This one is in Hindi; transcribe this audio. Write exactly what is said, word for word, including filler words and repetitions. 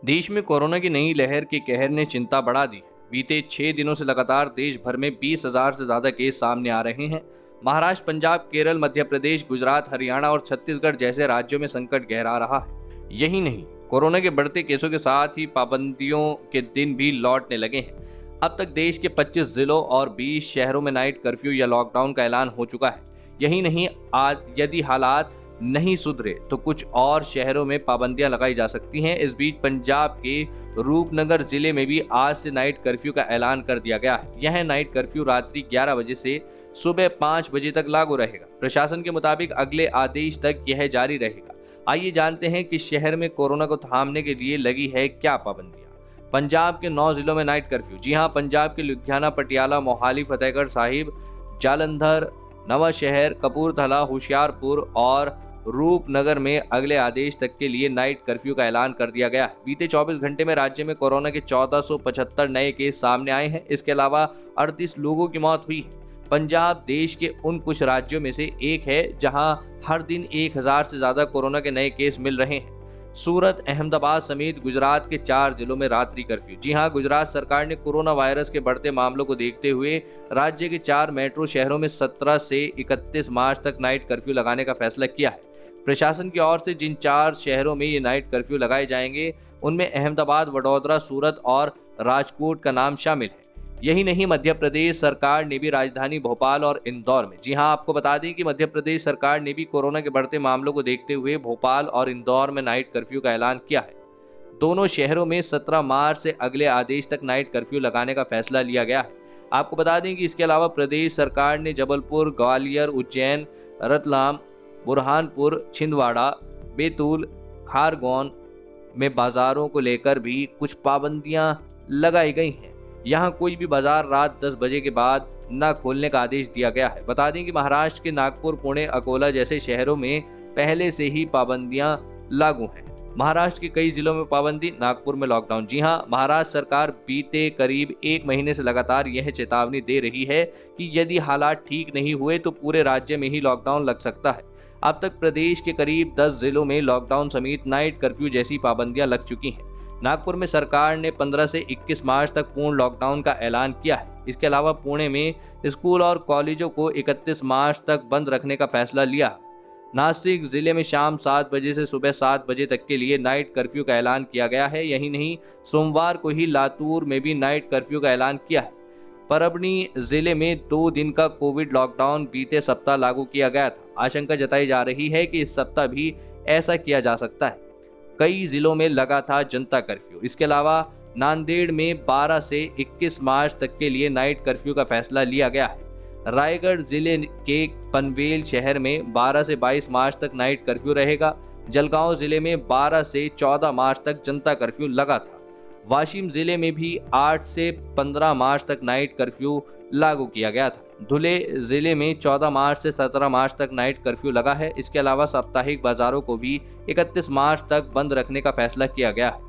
देश में कोरोना की नई लहर के कहर ने चिंता बढ़ा दी है। बीते छह दिनों से लगातार देश भर में बीस हजार से ज्यादा केस सामने आ रहे हैं। महाराष्ट्र, पंजाब, केरल, मध्य प्रदेश, गुजरात, हरियाणा और छत्तीसगढ़ जैसे राज्यों में संकट गहरा रहा है। यही नहीं, कोरोना के बढ़ते केसों के साथ ही पाबंदियों के दिन भी लौटने लगे हैं। अब तक देश के पच्चीस जिलों और बीस शहरों में नाइट कर्फ्यू या लॉकडाउन का ऐलान हो चुका है। यही नहीं, आज यदि हालात नहीं सुधरे तो कुछ और शहरों में पाबंदियां लगाई जा सकती हैं। इस बीच पंजाब के रूपनगर जिले में भी आज से नाइट कर्फ्यू का ऐलान कर दिया गया है। यह नाइट कर्फ्यू रात्रि ग्यारह बजे से सुबह पाँच बजे तक लागू रहेगा। प्रशासन के मुताबिक अगले आदेश तक यह जारी रहेगा। आइए जानते हैं कि शहर में कोरोना को थामने के लिए लगी है क्या पाबंदियां। पंजाब के नौ जिलों में नाइट कर्फ्यू। जी हां, पंजाब के लुधियाना, पटियाला, मोहाली, फतेहगढ़ साहिब, जालंधर, नवा शहर, कपूरथला, होशियारपुर और रूपनगर में अगले आदेश तक के लिए नाइट कर्फ्यू का ऐलान कर दिया गया है। बीते चौबीस घंटे में राज्य में कोरोना के चौदह सौ पचहत्तर नए केस सामने आए हैं। इसके अलावा अड़तीस लोगों की मौत हुई है। पंजाब देश के उन कुछ राज्यों में से एक है जहां हर दिन एक हजार से ज्यादा कोरोना के नए केस मिल रहे हैं। सूरत, अहमदाबाद समेत गुजरात के चार जिलों में रात्रि कर्फ्यू। जी हां, गुजरात सरकार ने कोरोना वायरस के बढ़ते मामलों को देखते हुए राज्य के चार मेट्रो शहरों में सत्रह से इकतीस मार्च तक नाइट कर्फ्यू लगाने का फैसला किया है। प्रशासन की ओर से जिन चार शहरों में ये नाइट कर्फ्यू लगाए जाएंगे उनमें अहमदाबाद, वडोदरा, सूरत और राजकोट का नाम शामिल है। यही नहीं, मध्य प्रदेश सरकार ने भी राजधानी भोपाल और इंदौर में, जी हां, आपको बता दें कि मध्य प्रदेश सरकार ने भी कोरोना के बढ़ते मामलों को देखते हुए भोपाल और इंदौर में नाइट कर्फ्यू का ऐलान किया है। दोनों शहरों में सत्रह मार्च से अगले आदेश तक नाइट कर्फ्यू लगाने का फैसला लिया गया है। आपको बता दें कि इसके अलावा प्रदेश सरकार ने जबलपुर, ग्वालियर, उज्जैन, रतलाम, बुरहानपुर, छिंदवाड़ा, बैतूल, खारगोन में बाजारों को लेकर भी कुछ पाबंदियां लगाई गई हैं। यहाँ कोई भी बाजार रात दस बजे के बाद न खोलने का आदेश दिया गया है। बता दें कि महाराष्ट्र के नागपुर, पुणे, अकोला जैसे शहरों में पहले से ही पाबंदियां लागू हैं। महाराष्ट्र के कई जिलों में पाबंदी, नागपुर में लॉकडाउन। जी हां, महाराष्ट्र सरकार बीते करीब एक महीने से लगातार यह चेतावनी दे रही है कि यदि हालात ठीक नहीं हुए तो पूरे राज्य में ही लॉकडाउन लग सकता है। अब तक प्रदेश के करीब दस जिलों में लॉकडाउन समेत नाइट कर्फ्यू जैसी पाबंदियां लग चुकी हैं। नागपुर में सरकार ने पंद्रह से इक्कीस मार्च तक पूर्ण लॉकडाउन का ऐलान किया है। इसके अलावा पुणे में स्कूल और कॉलेजों को इकतीस मार्च तक बंद रखने का फैसला लिया। नासिक जिले में शाम सात बजे से सुबह सात बजे तक के लिए नाइट कर्फ्यू का ऐलान किया गया है। यही नहीं, सोमवार को ही लातूर में भी नाइट कर्फ्यू का ऐलान किया है। परभनी जिले में दो दिन का कोविड लॉकडाउन बीते सप्ताह लागू किया गया था। आशंका जताई जा रही है कि इस सप्ताह भी ऐसा किया जा सकता है। कई जिलों में लगा था जनता कर्फ्यू। इसके अलावा नांदेड़ में बारह से इक्कीस मार्च तक के लिए नाइट कर्फ्यू का फैसला लिया गया है। रायगढ़ जिले के पनवेल शहर में बारह से बाईस मार्च तक नाइट कर्फ्यू रहेगा। जलगांव जिले में बारह से चौदह मार्च तक जनता कर्फ्यू लगा था। वाशिम जिले में भी आठ से पंद्रह मार्च तक नाइट कर्फ्यू लागू किया गया था। धुले जिले में चौदह मार्च से सत्रह मार्च तक नाइट कर्फ्यू लगा है। इसके अलावा साप्ताहिक बाजारों को भी इकतीस मार्च तक बंद रखने का फैसला किया गया है।